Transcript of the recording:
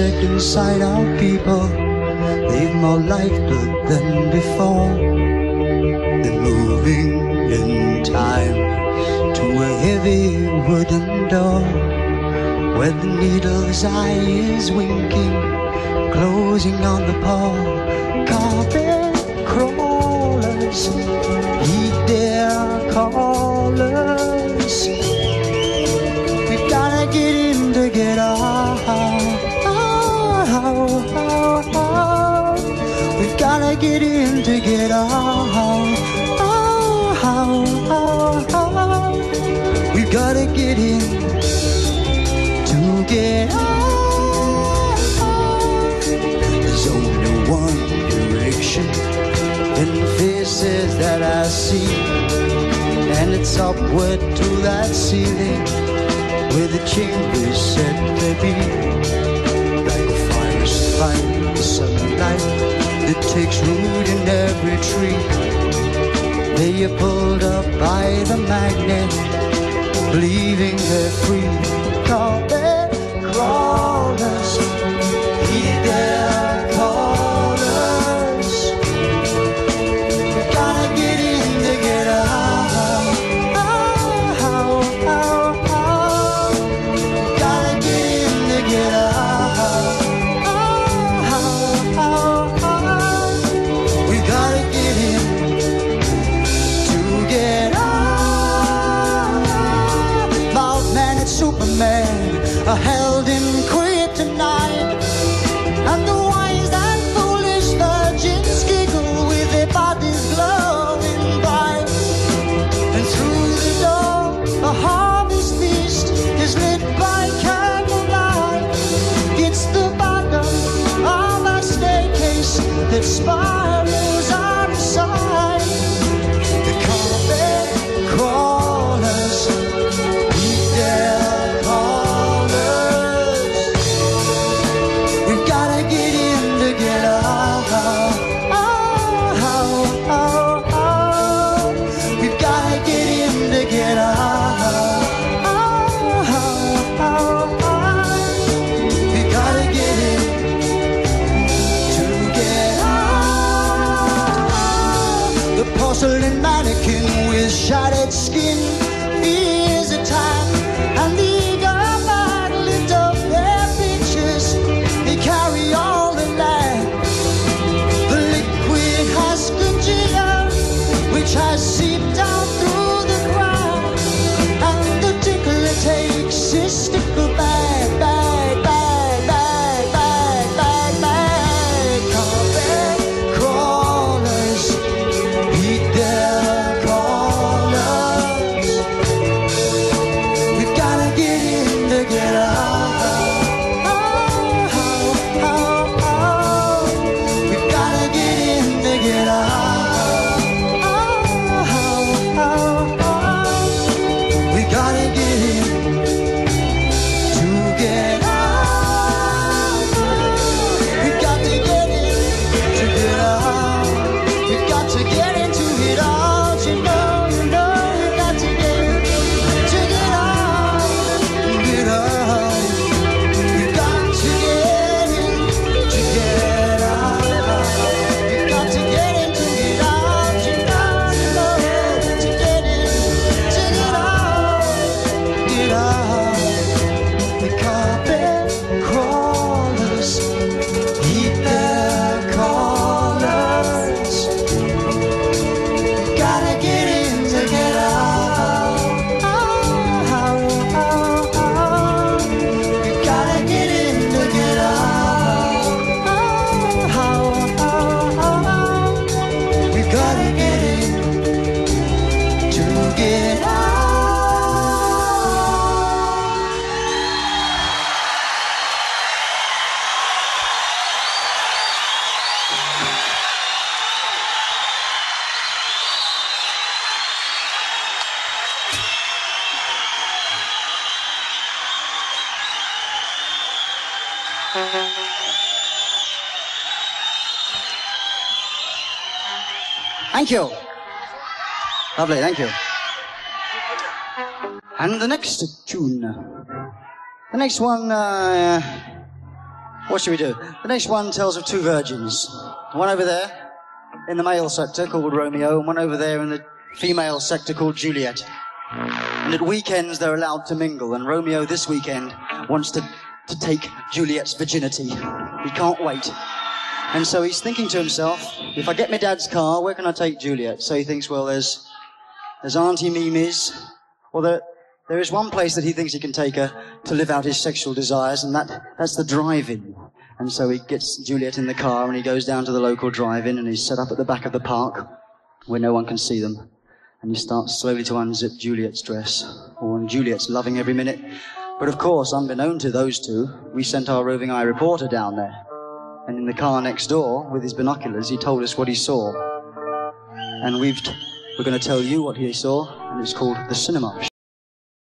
sick inside our people. They've more lifeblood than before. They're moving in time to a heavy wooden door, where the needle's eye is winking, closing on the paw. Carpet crawlers, heed their callers. We've gotta get in to get out. We've gotta get in to get out. We've gotta get in to get out. There's only one direction in the faces that I see, and it's upward to that ceiling where the chambers set to be. Like a forest find the sunlight that takes root in every tree. They are pulled up by the magnet, believing they're free. Carpet crawlers, heed their callers. We gotta get in to get out. Gotta get in to get out. We gotta get in to get out. Mothman and Superman are held in kryptonite, and the wise and foolish virgins giggle with their bodies glowing bright. And through the door, a harvest feast is lit by candlelight. It's the bottom of a staircase that spirals out of sight. The carpet crawlers, heed their callers. We've gotta get in to get out. We've gotta get in to get out. We gotta get in to get out. The porcelain mannequin with shattered skin fears attack, and the eager man lift up their pictures. They carry all the land. The liquid has congealed, which has seeped down through the ground, and the tickler takes his sticker back, back, back, back, back, back, back. Carpet crawlers, heed their callers. We've gotta get in to get out. We've gotta get in to get out. We gotta get in to get out. We got to get in to get out. We've got to get into it all. You know, we've got to get in to get out. Get out. We've got to get in to get out. We've got to get in to get out. You know, to get in to get out. Get out. The carpet crawlers, heed their callers. Gotta get in to get out. You gotta get in to get out. We gotta get in to get out. Thank you. Lovely, thank you. And the next tune, the next one What should we do? The next one tells of two virgins. One over there in the male sector called Romeo, and one over there in the female sector called Juliet. And at weekends they're allowed to mingle, and Romeo this weekend wants to take Juliet's virginity. He can't wait. And so he's thinking to himself, if I get my dad's car, where can I take Juliet? So he thinks, well, there's Auntie Mimi's. Well, there is one place that he thinks he can take her to live out his sexual desires, and that's the drive-in. And so he gets Juliet in the car, and he goes down to the local drive-in, and he's set up at the back of the park, where no one can see them. And he starts slowly to unzip Juliet's dress. Oh, and Juliet's loving every minute. But of course, unbeknown to those two, we sent our roving eye reporter down there. And in the car next door, with his binoculars, he told us what he saw. And we're going to tell you what he saw, and it's called The Cinema.